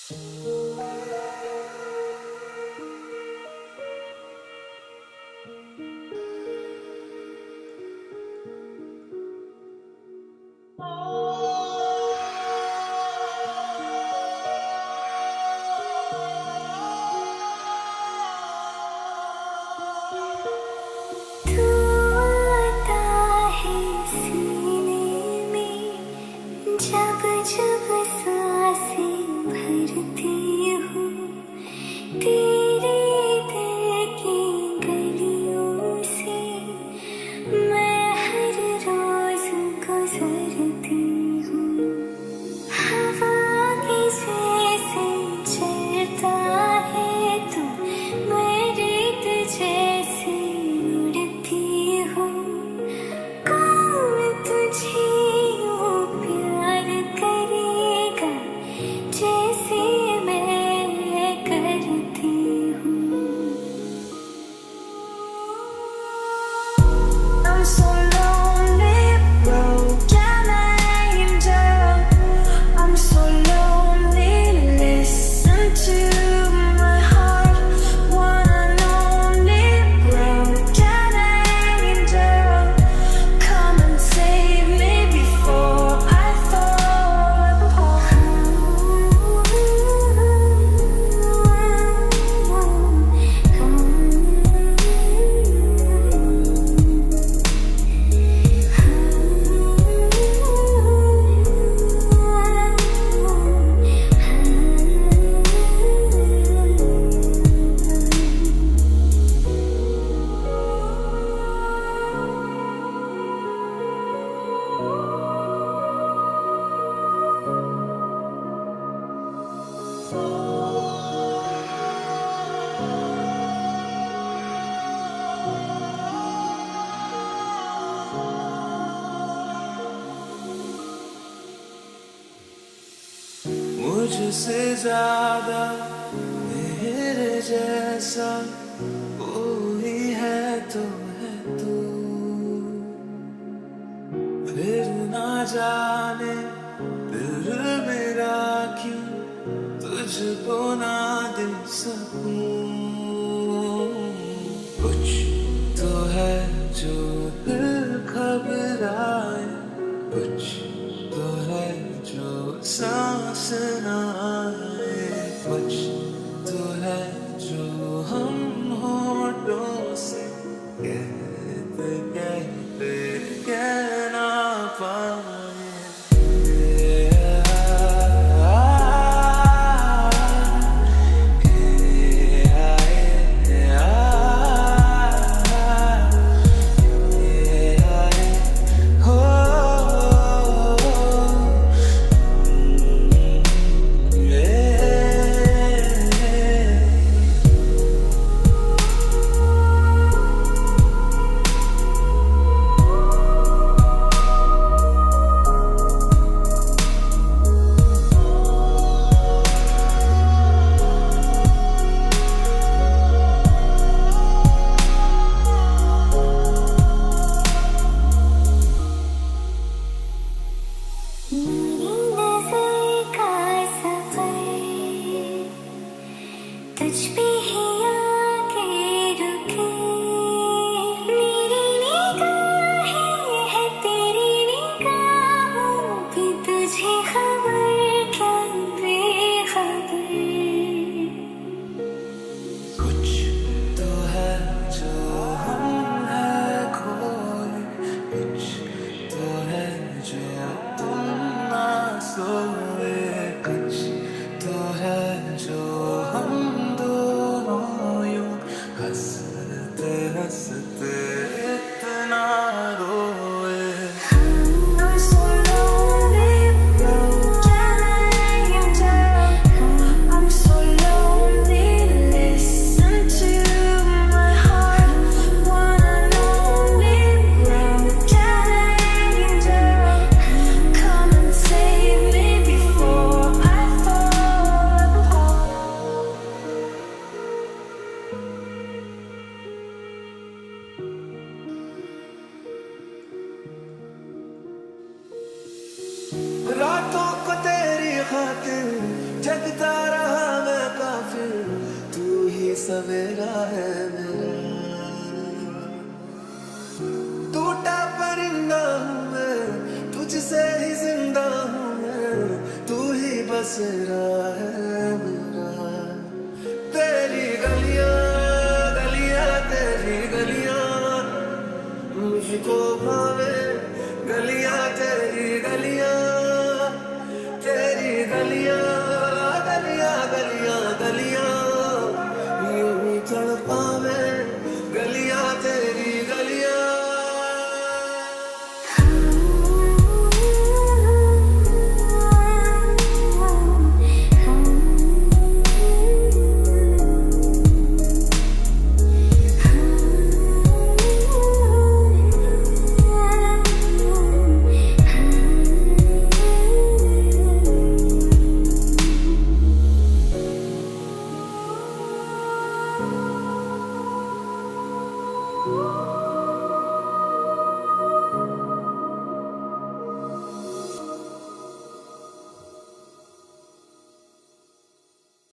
जब जब सांसें भरती हूँ तेरे दिल की गलियों से, मैं हर रोज गुजरती हूँ। हवा के जैसे चलता है तू, मैं रेत जैसे उड़ती हूँ। कौन तुझे जैसे मैं करती हूँ। I'm so lonely, broken angel. I'm so lonely, listen to my heart. One and only broken angel. Come and save me before I fall apart. मुझसे ज्यादा मेरे जैसा कोई है तो है तू, फिर ना जाने दिल मेरा क्यों तुझको ना दे सकूं। कुछ तो है जो दिल घबराए, कुछ तो है जो सांस न आए, कुछ तो है जो हम होठों से कहते कहते कह ना पाए। तुझ पे ही आके रुके, मेरी निगाहें है तेरी निगाहों पे, तुझे खबर क्या बेखबर। कुछ तो है जो हम है खोए, कुछ तो है जो तुम ना सोए, कुछ तो है जो हम दो बस रहा है मेरा। तेरी गलियां गलियां तेरी गलियां मुझको भावे, गलियां तेरी गलियां, तेरी गलियां गलियां गलियां गलियां यूं ही तड़पावे, गलियां तेरी गलियां। Oh